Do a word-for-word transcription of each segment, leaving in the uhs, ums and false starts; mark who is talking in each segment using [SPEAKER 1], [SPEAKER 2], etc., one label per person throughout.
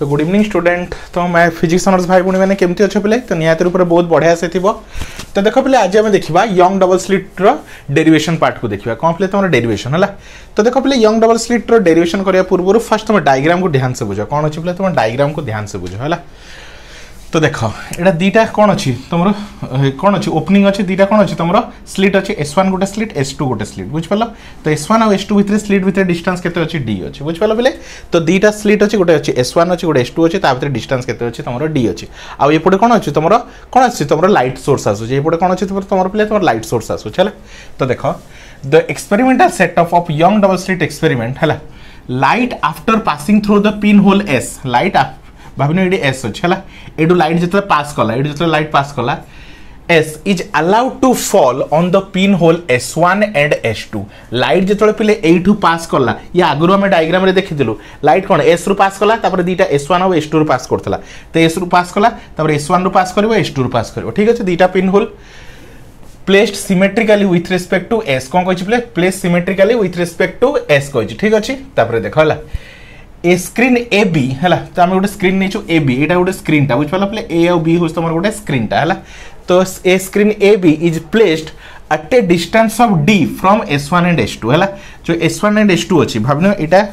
[SPEAKER 1] तो good evening student. तो मैं फिजिक्स ऑनर्स भाई भूणी मैंने केमती अच्छे पे तो निहाती रूप बहुत बढ़िया से थी। तो देख पे आज आम देखा यंग डबल स्लिट रो डेरिवेशन पार्ट को देखा कौन पे तुम डेरिवेशन है। तो देख पे यंग डबल स्लिट रो डेरिवेशन करने पूर्व फर्स्ट तुम डायग्राम को ध्यान से बुझ कौन अच्छे पे तुम डायग्राम को ध्यान से बुझ है। तो देख यहाँ दीटा कौन अच्छी तुम कौन अच्छी ओपनिंग अच्छी दीटा कौन अच्छी तुम स्लिट अच्छी एस वन गोटे स्लिट एस टू गोटे स्लिट बुझिपाल। तो एस वन और एस टू भितर स्लिट भितर डिस्टेंस केते अच्छी डी अच्छी बुझिपाल पे। तो दीटा स्लिट अच्छी गोटे अच्छी एस वन अच्छी गोटे एस टू अच्छी ता भितर डिस्टेंस केते अच्छी तुम डी अच्छी। आउ एपटे कौन अच्छी तुम कौन अच्छी तुम लाइट सोर्स आसूँ एपटे कौन अच्छी तुम पे तुम लाइट सोर्स आसूँ है। तो देख the experimental setup of Young double slit experiment है light after passing through the pin hole S light भावन ये एस अच्छे है एटू लाइट जो पास कला ये जो लाइट पास कला S is allowed to fall on the pin hole S one and S two light जो पे यू पास कला ये आगुरी आम डायग्राम रे देखीलु लाइट कौन एस रु पास कला दीटा एस वन और एस टू रु पास करता। तो एस रु पास कला एस वन रु पास कर एस टू रु पास कर ठीक अच्छे दीटा pin hole placed symmetrically with respect to S कौन कही place symmetrically with respect to S कही ठीक अच्छे। देख है ए स्क्रीन ए बी है तो आम गोटे स्क्रीन नहीं ए बी यहाँ गोटे स्क्रीन टा बुझिपाल पे ए और बी हूँ तुम गोटे स्क्रीन टा है। तो a screen A B is placed at a distance of D from S one and S two है जो S one and S two अच्छी भावन यहाँ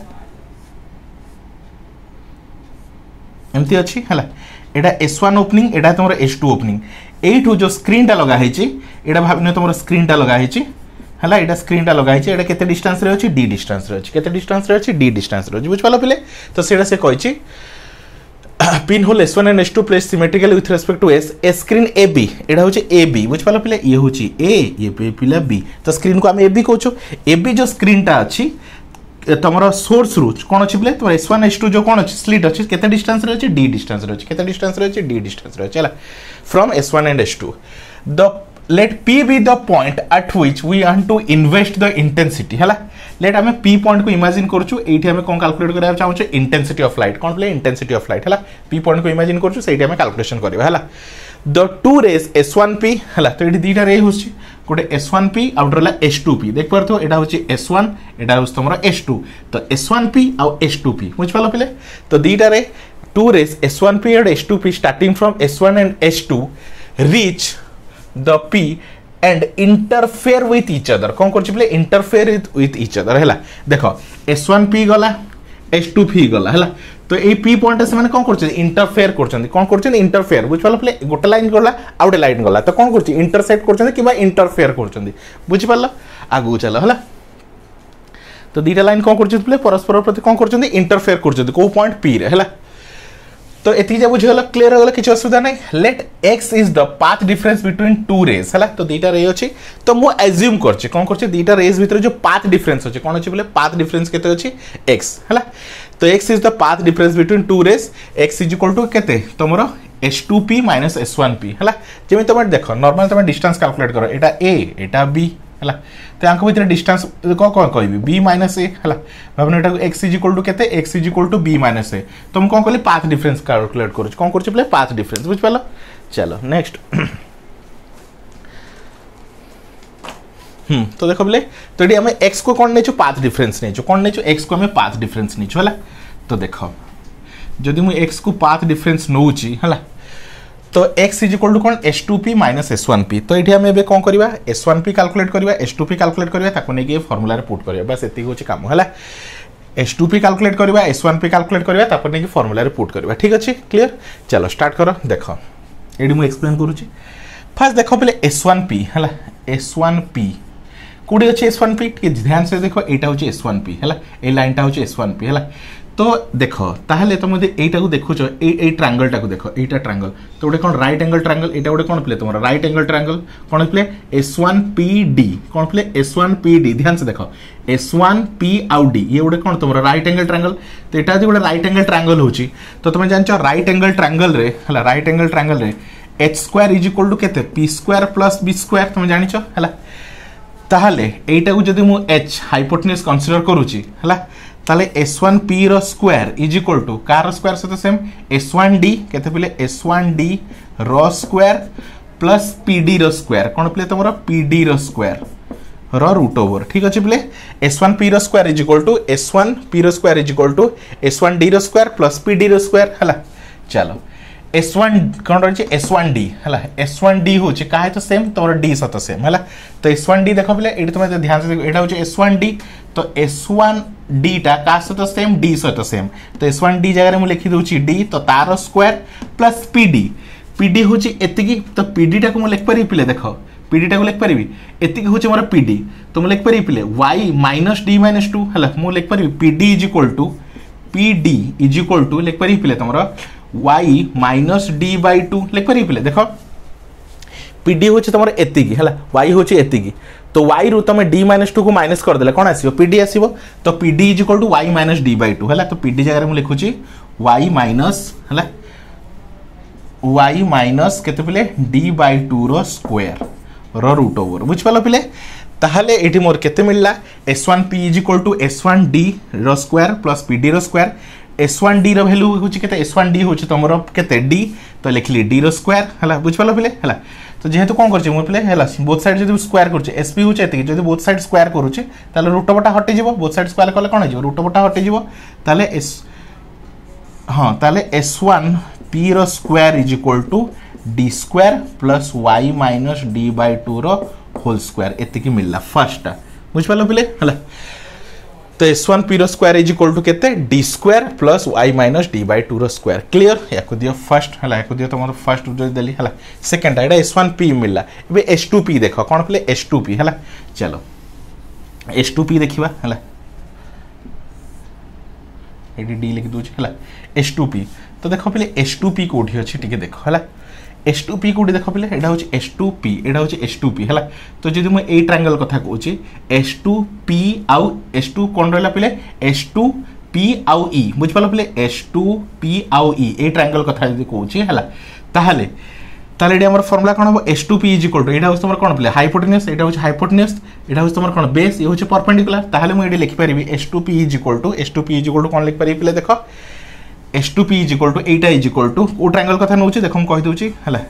[SPEAKER 1] एमती अच्छी है यहाँ एस वन ओपनिंग यहाँ तुम एस टू ओपनिंग यू जो स्क्रीन टा लगाई यहाँ भावन तुम स्क्रीन टा लगाई है यहाँ स्क्रीन टा लगाई है केते डिस्टेंस रे अछि डी डिस्टेंस रे अछि केते डिस्टेंस रे अछि डी डिस्टेंस रे अछि बुझ पालो पिले। तो सेटा से कहिछि pin hole S one and S two place symmetrically with respect to S a screen A B एटा होछि ए बी बुझ पालो पिले ये होछि ए ये पिला बी। तो स्क्रीन को हम ए बी कहछो ए बी जो स्क्रीन टा अछि तमरा सोर्स रु कोन अछि पिले तो एस वन एस टू जो कोन अछि स्लिट अछि केते डिस्टेंस रे अछि डी डिस्टेंस रे अछि केते डिस्टेंस रे अछि डी डिस्टेंस रे अछि चला from S one and S two the let P be the point at which we want to invest the intensity है। let आम P point को इमेजिन करूँ ये आम कौन कैलकुलेट करा चाहूँ इंटेंसिटी ऑफ लाइट कौन पे इंटेंसिटी ऑफ लाइट है P point को इमेजिन करूँ से आम कैलकुलेशन करवा है। The two rays S one P है तो ये दुईटा रे हो गोटे एस वन पी आउटर एस टू पी देख पार्थ यहाँ हूँ एस वन यहाँ हूँ तुम एस टू। तो एस वन पी आउ एस टू पी बुझिपाल पे। तो दुईटा रे two rays S one P and S two P starting from S one and S two reach the P and interfere with each other कौन कर interfere with each other है। देख S one P गला S two P गला है तो ये P point से माने कौन कर इंटरफेयर कर कौन कर इंटरफेयर बुझिपाल पे गोटे लाइन गला आ गोटे लाइन गला तो कौन कर इंटरसेक्ट कर कि इंटरफेयर कर बुझिपाल आगू चल है। तो दीटा लाइन कौन कर परस्पर प्रति कौन कर इंटरफेयर कर कौ पॉइंट P रे है। तो ये बुझीगला क्लीयर होगा किसी असुविधा नहीं। Let X is the path difference between two rays है तो दीटा रे अच्छी तो मुझे एज्यूम कर कौन कर दीटा रेज भितर जो पाथ डिफरेंस अच्छे कौन अच्छे बोले पाथ डिफरेंस केते अच्छी एक्स है। तो x is the path difference between two rays X is equal to केते तुम S two P minus S one P है जमी तुम देख नॉर्मल तुम डिस्टेंस कैलकुलेट कर एटा ए एटा बी है। तो यहाँ भितर डिस्टेंस कौन कौन कह बी माइनस ए है भावन यहाँ एक्स इज इक्वल टू केते X is equal to B minus A तो मुझे कौन कहली पाथ डिफरेंस कैलकुलेट कर कौन कर पाथ डिफरेंस बुझिपाल। चलो नेक्स्ट हम्म तो देख बोले तो ये आम एक्स को कौन नहीं पाथ डिफरेंस नहीं कौन नहीं एक्स को आम पाथ डिफरेंस नहीं है। तो देख जदि मुझे एक्स को पाथ डिफरेंस नौची है तो x इज इक्वल टू कौन S two P minus S one P. तो ये आम ए कौन करवा एस वन पी कैलकुलेट करवा एस टू पी कैलकुलेट करवा ताको नहीं फॉर्मूला रे पुट करवा बस एति होची काम है। एस टू पी कैलकुलेट करवा एस वन पी कैलकुलेट करवा ताको नहीं फॉर्मूला रे पुट करवा ठीक अच्छे क्लियर। चलो स्टार्ट कर देख ये मुझे एक्सप्लेन करूँ फास्ट देख पे एस वन पी है एस वन पी कौटी अच्छे एस वन पी ध्यान से देख यहाँ हूँ एस वन पी है ये लाइनटा हूँ एस वन पी है। तो देख ताहले तुम यहीटा को देखुच ट्रांगल टाक देख यहाँ ट्रांगल तो गोटे कौन राइट एंगल ट्रांगल यहाँ गोटे कौन पे तुम राइट एंगल ट्रांगल कौन पे एस वन पी डी कौन पे एस वन पी डी ध्यान से देख एस वन पी आउ डी ये गोटे कौन तुम राइट एंगल ट्रांगल। तो यहाँ गोटे राइट एंगल ट्रांगल हो तो तुम जान राइट एंगल ट्रांगल रे है राइट एंगल ट्रांगल रे H square is equal to केते P square plus B square तुम जानिच है। ताहले एटा को जदि मु एच हाइपोटेन्यूज कंसीडर करूची है ताले एस वन पी रो स्क्वायर इज इक्वल टू कार स्क्वायर से तो सेम एस वन डी केते पिले एस वन डी रो स्क्वायर प्लस पी डी रो स्क्वायर कौन पे तुम पी डी रो स्क्वायर रो रूट ओवर ठीक अच्छे पिले एस वन पी रो square is equal to S one P रो square is equal to S one D रो स्क्वायर प्लस पी डी रो स्क्वायर है चलो एस वन कौन रही है एस वन डी है एस वन डी हूँ क्या तो सेम तुम डी सहित सेम है तो एस वन डी देख पे ये तुम ध्यान से देखो यहाँ हूँ एस वन डी तो एस वन डी टा क्या सहित सेम डी सहित सेम तो एस वन डी जगह मुझे लिखिदे डी तो तार square plus P D P D हूँ एति तो पी डी टाक मुझे लिखिपारि पिले देख पी डी टाक लिखिपारि एति हूँ मोर पी डी तो मुझे लिखिपारि पिले Y minus D minus two है मुझे लिखिपारि P D is equal to P D is equal to लिखिपारि पिले तुम y minus D by two लिखिपारि पिले देख पी डी हूँ तुम एति है y हूँ एति तो y रु तुम d माइनस टू को माइनस करदे कौन आसो पी डी आसो तो P D is equal to Y minus D by two है तो पी डी जगह मुझे लिखुची y माइनस है y माइनस केते पिले d बाई टू रो स्क्वायर रो रूट ओवर बुझ पाल पिले ताहले एटी मोर केते मिलला S one P is equal to S one D रो स्क्वायर प्लस पी डी रो स्क्वायर एस वन डी रो वैल्यू होची केते एस वन डी होची तमरो केते d तो लिखली d रो स्क्वायर हला बुझ पाल पिले हला तो जेहेतु कोन करछि मोर पिले हला बोथ साइड जदि स्क्वायर करछि sp होची एते जदि बोथ साइड स्क्वायर करूछि ताले रूट बटा हटि जिवो बोथ साइड स्क्वायर करले कोन हिजो रूट बटा हटि जिवो ताले s हां ताले एस वन पी रो square is equal to D square plus Y minus D by two रो होल स्क्वायर एति मिलला फर्स्ट बुझ पाल पिले हला तो एस वन पी रो स्क्वायर इज इक्वल टू केते D square plus Y minus D by two रो स्क्वायर क्लियर याको दियो फर्स्ट हला याको दियो तुम फर्स्ट जो देली हला सेकंड एटा एस वन पी मिलला एबे एस टू पी देखो कोन पिले एस टू पी हला चलो एस टू पी देखिबा हला एडी डी लिख दूची हला एस टू पी तो देखो पिले एस टू पी कोठी अछि टिके देखो हला एस टू पी कोठी देखो पिले एडा होची एस टू पी एडा होची एस टू पी हला तो जदि म ए ट्रायंगल कथा कहूची एस टू पी आउ एस टू कोन रहला पिले एस टू पी आउ ई बुझ पालो पिले एस टू पी आउ ई ए ट्रायंगल कथा जदि कहूची हला ताहाले ताले एडी हमर फार्मूला कोन हो S two P is equal to एडा होची तमर कोन पिले हाइपोटेन्यूज एडा होची हाइपोटेन्यूज एडा होची तमर कोन बेस ए होची परपेंडिकुलर ताहाले म एडी लिखि परिबी S two P is equal to S two P is equal to कोन लिखि परिबी पिले देखो S two P is equal to एटा इज इक्वल टू ओ ट्रायंगल कथा नउची देखो हम कहि दोची हला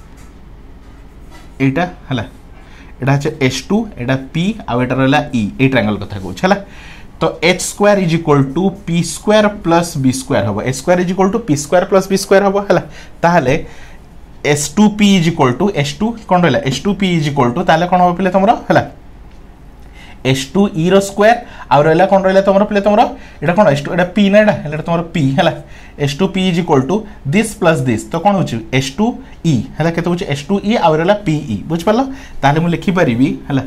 [SPEAKER 1] एटा हला एटा है एस टू एटा p आ एटा रहला e ए ट्रायंगल कथा कहू छला तो h square is equal to p square plus b square हबो h square is equal to p square plus b square हबो हला ताहाले S two P is equal to S two कोन रहला S two P is equal to ताहाले कोन हबो पिले तमरो हला एस टू ई रो स्क्वायर आ रहला कोन रहला तमरो पिले तमरो एटा कोन एस टू एटा p ना एटा एटा तमरो p हला S two P is equal to this plus this तो कोन होची एस टू ई हला केते होची एस टू ई आ रहला pe बुझ पालो ताले मु लिखि परिबी हला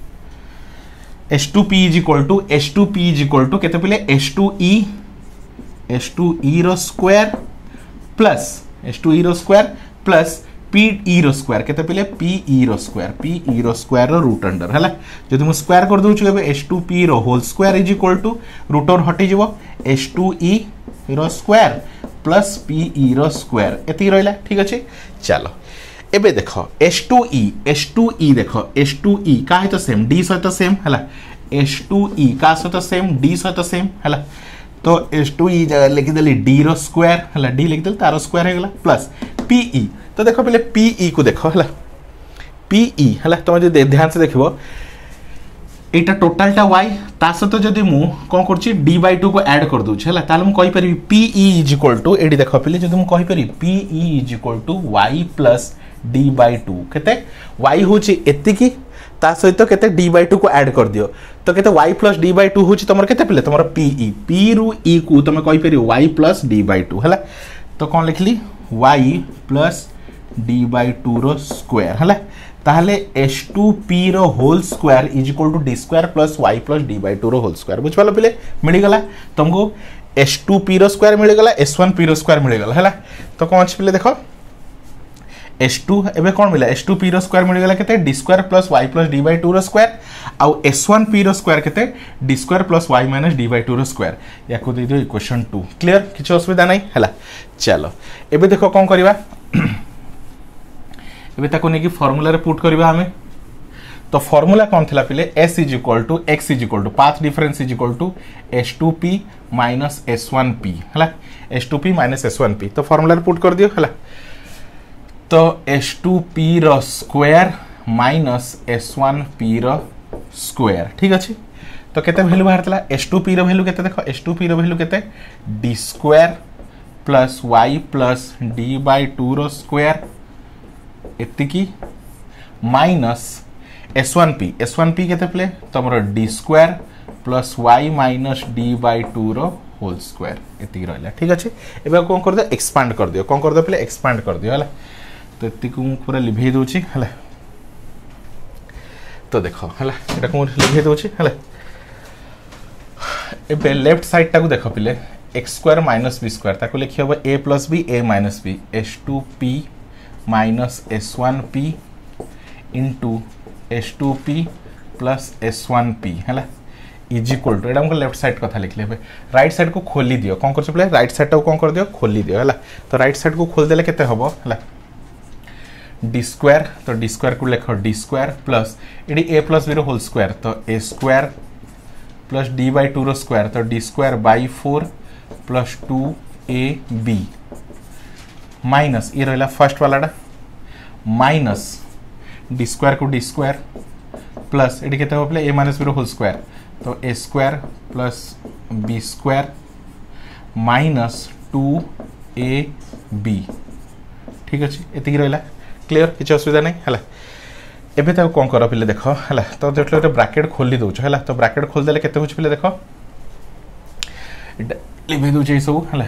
[SPEAKER 1] S two P is equal to S two P is equal to केते पिले S two E S two E रो square plus S two E रो स्क्वायर प्लस पी ई रो स्क्वायर केते पिले पी ई रो स्क्वायर पी ई रो square रो रूट अंडर हला जदि मु स्क्वायर कर दोछु एबे एस टू पी रो whole square is equal to root over हटि जिवो एस टू ई रो स्क्वायर प्लस पी ई रो स्क्वायर एति रहला ठीक अछि चलो एबे देखो S two E S two E देखो एस टू ई का है तो सेम d सहित सेम हला एस टू ई का सहित सेम d सहित सेम हला तो एस टू ई जगह लिखि देली d रो स्क्वायर हला d लिखि देल तारो स्क्वायर हे गला प्लस pe तो देखो पहले pe को देखो हला pe हला तुम जो ध्यान से देखिबो एटा टोटलटा y ता सहित जदि मु कोन करछि d बाई टू को ऐड कर दउ छला ताले मु कहि परिबी pe इज इक्वल टू एडी देखो पहले जदि मु कहि परिबी pe is equal to y plus d by two केते y होछि एतिकी ता सहित केते d बाई टू को ऐड कर दियो तो केते y plus d by two होछि तमर केते पहले तमर pe p रु e को तमे कहि परिबो y plus d by two हला तो कोन लिखली y plus d by two रो स्क्वायर हला ताहले एस टू पी रो whole square is equal to d square plus y plus d by two रो होल स्क्वायर बुझ पालो पिले मिल गला तुमको एस टू पी रो स्क्वायर मिल गला एस वन पी रो स्क्वायर मिल गला हला तो कोन अछि पिले देखो एस टू एबे कोन मिला एस टू पी रो स्क्वायर मिल गला केते d square plus y plus d by two रो स्क्वायर आ एस वन पी रो स्क्वायर केते d square plus y minus d by two रो स्क्वायर याको दे दियो इक्वेशन टू क्लियर किछ असुविधा नै हला चलो एबे देखो कोन करबा एबे ताको नेकी फार्मूला रे पुट करबा हमें तो फार्मूला कौन थिला पिले s is equal to x is equal to path difference is equal to S two P minus S one P हला S two P minus S one P तो फार्मूला रे पुट कर दियो हला तो एस टू पी रो square minus S one P रो square ठीक अच्छे तो केते वैल्यू बाहर एस टू पी वैल्यू केते देख एस टू पी वैल्यू केते D square plus Y plus D by two रो स्क्वायर एतिकी minus S one P S one P केते प्ले तुम D square plus Y minus D by two रो whole square एतिकी रहा ठीक अच्छे एवं कौन कर दियो एक्सपांड कर दियो कौन कर दियो प्ले एक्सपांड कर दियो है तो एतिक पूरा लिभे दूची है तो देख है यहाँ को लिभे दूची है ए लेफ्ट साइड टाक देख पिले X square minus B square ताको लिखी हम A plus B A minus B S two P minus S one P into S two P plus S one P है इज इक्वल टू यहाँ left side कथा लिखले right side को खोली दियो कौन कर पे राइट साइड टाक कौन कर दियो खोली दियो है तो राइट साइड को खोल देले केते हबो है डी स्क्वायर तो डी स्क्वायर को लिख डी स्क्वायर प्लस ये ए प्लस बी रो होल स्क्वायर तो A square plus D by two रो स्क्वायर तो D square by four plus two A B minus ये रहा फर्स्ट वाला माइनस डी स्क्वायर को डी स्क्वायर प्लस ये केते हो पे ए माइनस बी रो होल स्क्वायर तो A square plus B square minus two A B ठीक अच्छे ये रहा क्लियर किसी असुविधा नहीं है एबे तो कौन कर पे देख है तो जो ब्राकेट खोली दौच है तो ब्राकेट खोल देले केते पे देख लिभे दौच सब है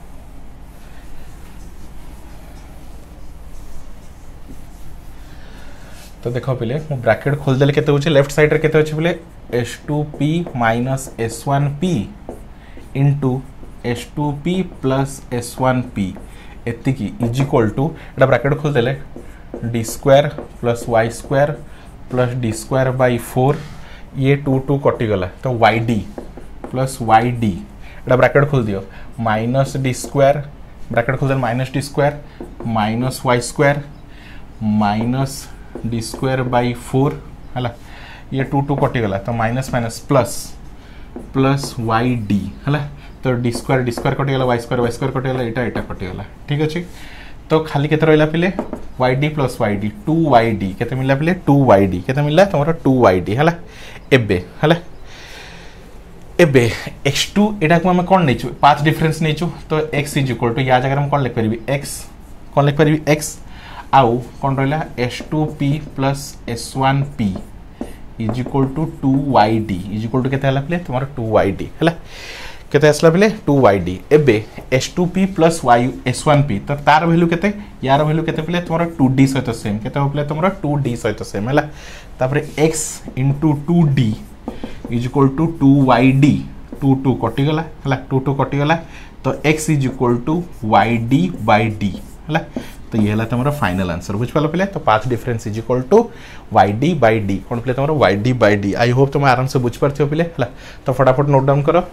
[SPEAKER 1] तो देख पे ब्राकेट खोल देले केते होचे लेफ्ट साइड रे केते होचे बोले S two P minus S one P into S two P plus S one P एतिकी इज इक्वल टू एटा ब्रैकेट खोल देले D square plus Y square plus D square by four ये two two कटि गला तो Y D plus Y D एटा bracket खोल दियो माइनस डी स्क्वायर ब्रैकेट खोल दे minus D square minus Y square minus D square by four है ये टू टू कटि गला तो minus minus plus plus Y D है तो डी स्क्वायर डी स्क्वायर कटिगला वाई स्क्वायर वाई स्क्वायर कटिगला एटा एटा कटिगला ठीक अच्छे तो खाली केते रहिला पिले Y D plus Y D two Y D केते मिलला पिले टू वाई डी केते मिलला तुमरा टू वाई डी हला एबे हला एबे एक्स टू एटा को हम कोन नेचु पांच डिफरेंस नेचु तो x इज इक्वल टू या जगह हम कोन लिख परबी x कोन लिख परबी x आउ कोन रहिला S two P plus S one P is equal to two Y D is equal to केते हला पिले तुमरा टू वाई डी हला केते आसला पिले टू वाई डी एबे S two P plus Y S one P तो तार वैल्यू केते यार वैल्यू केते पिले तुमरा टू डी सहित सेम केते हो पिले तुमरा टू डी सहित सेम हला तापर x into two D is equal to two Y D two two कटि गला हला टू टू कटि गला तो x is equal to Y D by D हला तो ये हला तुमरा फाइनल आंसर बुझ पालो पिले तो पांच difference is equal to Y D by D कोन पिले तुमरा Y D by D I hope तुम आराम से बुझ परथियो पिले हला तो फटाफट नोट डाउन करो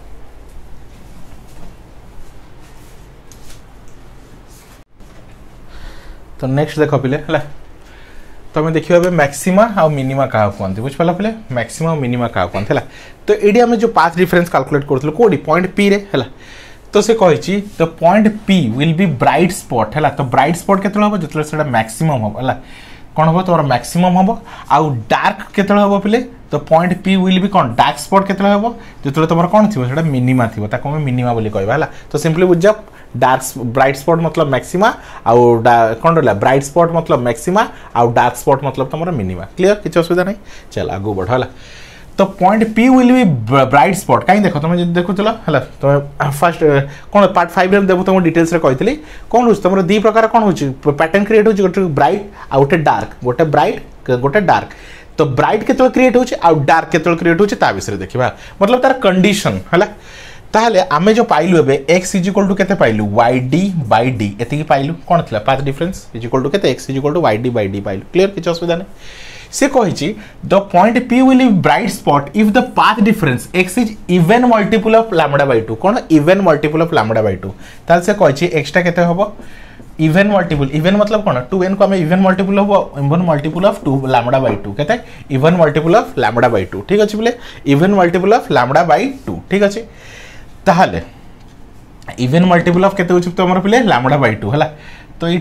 [SPEAKER 1] तो नेक्स्ट देख पिले है तुम देखिए मैक्सिमा आ मिनिमा क्या कहते बुझ पाल पे मैक्सिमा और मिनिमा क्या कहते है तो ये आम जो पांच डिफरेंस कैलकुलेट करूँ कौटी पॉइंट पी रे है तो से कही तो point P will be bright spot है तो ब्राइट स्पॉट केत हम जो मैक्सिमम हम है कौन हम तुम मैक्सिमम हम आउ डार्क केत हम पे तो पॉइंट पी विल बी कौन डार्क स्पॉट केत हम जो तुम कौन थी मिनिमा थी ताको मिनिमा बोली कहवा है तो सिंपली बुझ जाओ डार्क ब्राइट स्पॉट मतलब मैक्सिमा आउ कौन रहा ब्राइट स्पॉट मतलब मैक्सिमा आउ डार्क स्पॉट मतलब तुम मिनिमा क्लियर किसी असुविधा नहीं चल आगू बढ़ है तो point P will be bright spot कहीं देख तुम देखुल है तुम फास्ट कौन पार्ट फाइव में देखो तुम डिटेल्स कही कौन हो तुम दी प्रकार कौन हो पैटर्न क्रिएट हो गोटे ब्राइट आ गोटे डार्क गोटे ब्राइट गोटे डार्क तो ब्राइट केत क्रिएट हो डार्क केत क्रिएट हो विषय देखा मतलब तार कंडीशन है ताहले आमे जो पाइलु एबे x इज इक्वल टू केते पाइलु yD बाय d एति पाइलु कोन थला path difference is equal to केते x is equal to yD by d पाइलु क्लियर किछ असुविधा नै से कहिछि the point p will be bright spot if the path difference x is even multiple of lambda by two कोन even multiple of lambda by two ताल से कहिछि x टा केते हबो इवन मल्टीपल इवन मतलब कोन टू n को हमें even multiple of even multiple of two lambda by two केते even multiple of lambda by two ठीक अछि बोले even multiple of lambda by two ठीक अछि ताहले इवन मल्टीपल ऑफ केते होछि तमर पिले लैम्बडा बाय टू हला तो इठी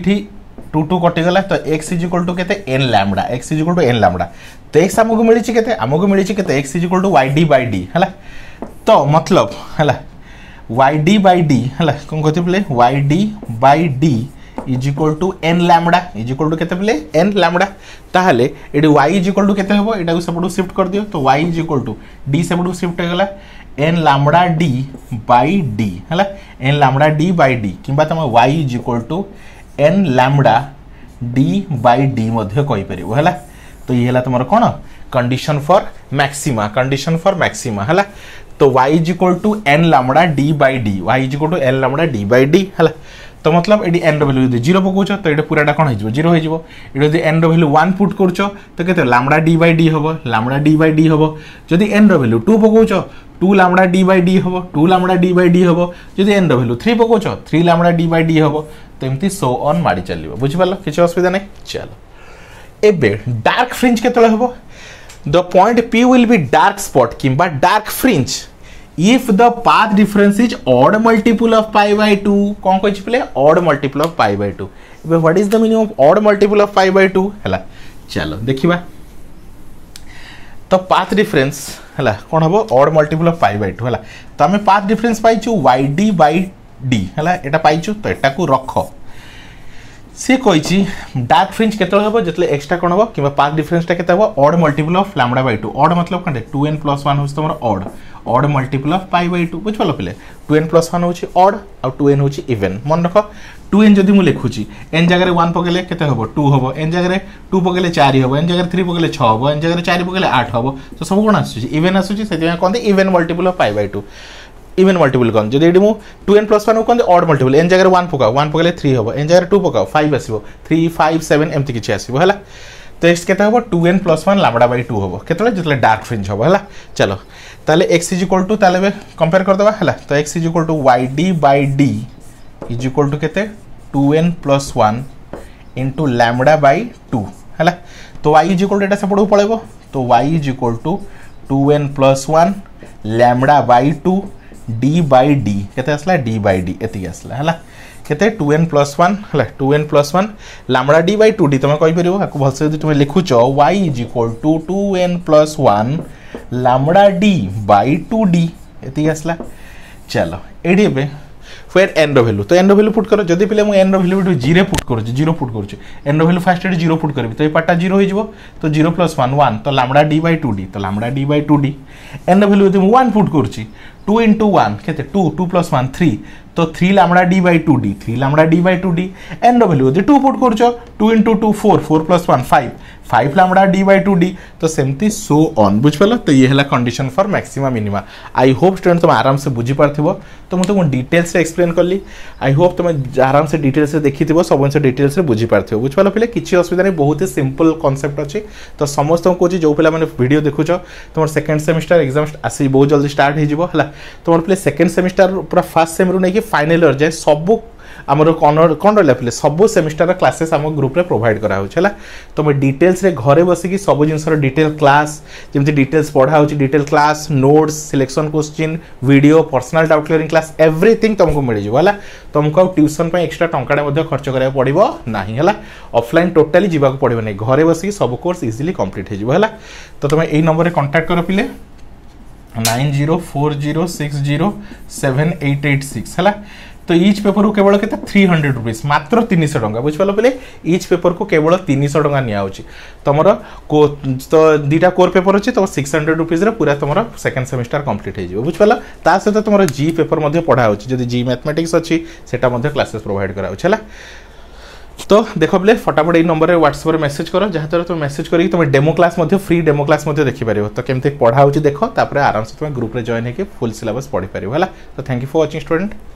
[SPEAKER 1] टू टू कटिगला तो एक्स इज इक्वल टू केते N lambda X is equal to N lambda तो एक्स आमको मिली केते आमको मिली केते X is equal to Y D by D है तो मतलब है वाई डी बाई डी है कौन कहते बोले Y D by D is equal to N lambda is equal to केते बोले एन लैम्बडा ताहले एडी y इज इक्वल टू केते हबो एटा को सेपटू शिफ्ट कर दियो तो y is equal to d सेपटू शिफ्ट हो गला n lambda d by d हला n lambda d by d किबा तम y is equal to n lambda d by d मध्ये कहि परिबो हला तो ये हला तमरो कोन condition for maxima condition for maxima हला तो y is equal to n lambda d by d y is equal to n lambda d by d हला तो मतलब ये एन वैल्यू यदि जीरो पकाउछ तो ये पूराटा कौन हो जीरो हो ये एन वैल्यू वन पुट करुच तो केते लैम्बडा डी बाई डी हम लैम्बडा डी बाई डी हम जदि एन वैल्यू टू पकाउछ two lambda d by d हम two lambda d by d हम जदि एन वैल्यू थ्री पकाउछ three lambda d by d हम तो एमती सो ऑन मारी चलियो बुझि पालो किछ असुविधा नै चलो एबे डार्क फ्रिंज केतले हबो the point P will be dark spot किंबा dark fringe if the path difference is odd multiple of pi by two कौन कोई Chiple odd multiple of pi by two अब what is the meaning of odd multiple of pi by two हला चलो देखिबा तो path difference हला कौन हबो odd multiple of pi by two हला तो हमें path difference पाइछु yd by d हला एटा पाइछु तो एटा को रखो से कहिछि डार्क फ्रिंज केतले हबो जतले एक्स्ट्रा कोन हबो किबा पाथ डिफरेंस ता केते हबो odd multiple of lambda by two odd मतलब कोन टू एन प्लस वन होछ तमरो odd odd multiple of pi by two बुझ पालो पिले टू एन प्लस वन होछि ऑड और टू एन होछि इवन मन रखो टू एन जदी मु लिखुछि एन जगह रे वन पकेले केते हबो टू हबो एन जगह रे टू पकेले फोर हबो एन जगह रे थ्री पकेले सिक्स हबो एन जगह रे फोर पकेले एट हबो तो सब कोन आसुछि इवन आसुछि सेति कोन दे even multiple of pi by two even multiple कौन जब ये टू एन प्लस वन को ऑड मल्टीपल एन जगह वन पकाओ वन पकड़े थ्री हम एन जगह टू पकाओ फाइव आसो थ्री फाइव सेवेन एमती किसी आसो है तो एक्स के two n plus one lambda by two हम केतले जितले डार्क फ्रिंज हम है चलो ताले एक्स इज इक्वल टू ताले कंपेयर कर दबा है तो x is equal to Y d by d is equal to केते two n plus one into lambda by two है तो वाई इज इक्वल टू एटा सेपटू पळेबो तो y is equal to two n plus one lambda by two d by d केते आसला d by d एति आसला हला केते टू एन प्लस वन हला two n plus one lambda d by two d तमे कहि परिबो आकु भलसे जदि तमे लिखुचो y is equal to two n plus one lambda d by two d एति आसला चलो एडी बे फिर n रो वैल्यू तो n रो वैल्यू पुट करो जदि पिले मु n रो वैल्यू जीरो पुट करू जीरो पुट करू n रो वैल्यू फर्स्ट एडी जीरो पुट करबी तो ए पार्टा जीरो हो जिवो तो जीरो प्लस वन वन तो lambda d by two d तो lambda d by two d n रो वैल्यू यदि मु वन पुट करूची टू इंटू वन केते two two plus one three तो three lambda d by two d three lambda d by two d n रो value यदि two put करछो two into two four four plus one five five lambda d by two d तो सेमती so on बुझ पालो तो ये हला condition for maxima minima I hope student तुम आराम से बुझी पारथिबो तो मु तुम डिटेल्स से एक्सप्लेन करली आई होप तुम आराम से डिटेल्स से देखिथिबो सब से डिटेल्स से बुझी पारथिबो बुझ पालो पिले किछि असुविधा नै बहुत ही सिंपल कांसेप्ट अछि तो समस्त को कोची जो पिला माने वीडियो देखुछो तुम सेकंड सेमेस्टर एग्जाम आसी बहुत जल्दी स्टार्ट हे जिवो हला तुम पिले सेकंड सेमेस्टर पूरा फर्स्ट सेम रु नै कि फाइनल इयर जाय सब आमर कौन कौन रहा पे सब सेमिस्टर क्लासेस आम ग्रुप रे प्रोवाइड करा होछला तो मैं डिटेल्स रे घरे बसिकी सब जिनसर डिटेल क्लास जेमती डिटेल्स पढ़ा होछि detail class notes selection question video personal doubt clearing class everything तुमको मिल जिवो हला तुमको ट्यूशन पे एक्स्ट्रा टंकाडे मध्ये खर्च करा पड़िबो नाही हला ऑफलाइन टोटली जीवा को पड़िबो नै घरे बसिकी सब कोर्स इजीली कंप्लीट हे जिवो हला तो तुम एई नंबर रे कांटेक्ट करो पिले nine zero four zero six zero seven eight eight six हला तो ईच पेपर को केवल केते थ्री हंड्रेड रुपीस मात्र तीन सौ टंका बुझ पालो पले ईच पेपर को केवल तीन सौ टंका निया होची तमरो को तो दीटा कोर पेपर अछि तो सिक्स हंड्रेड रुपीस रे पूरा तमरो सेकंड सेमेस्टर कंप्लीट हे जिवो बुझ पालो ता सहित तमरो जी पेपर मध्ये पढा होची जदी जी मैथमेटिक्स अछि सेटा मध्ये क्लासेस प्रोवाइड करा होछला तो देखो बोले फटाफट ये नंबर व्हाट्सएप रे मेसेज करो जहाँ तरह तुम मेसेज करी तुम डेमो क्लास मध्ये फ्री डेमो क्लास मध्ये देखि पारिबो तो केमते पढा होची देखो तापर आराम से तुम ग्रुप रे जॉइन हेके फुल सिलेबस पढि पारिबो हला तो thank you for watching student.